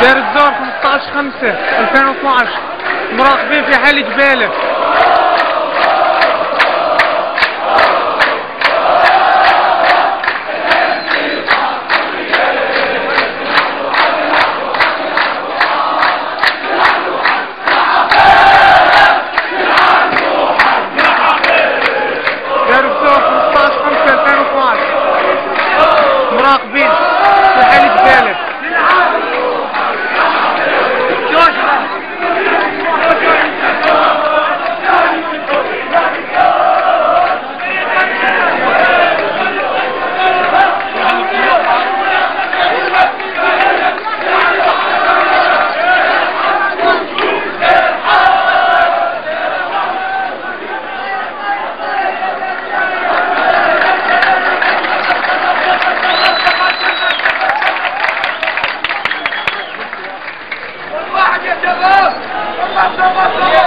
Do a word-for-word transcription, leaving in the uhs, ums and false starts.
دار الزور خمسطاش خمسة ألفين واثناش. مراقبين في حال جبالة. دار الزور خمسطاش خمسة ألفين واثناش. مراقبين في حال جبالة. واحد يا شباب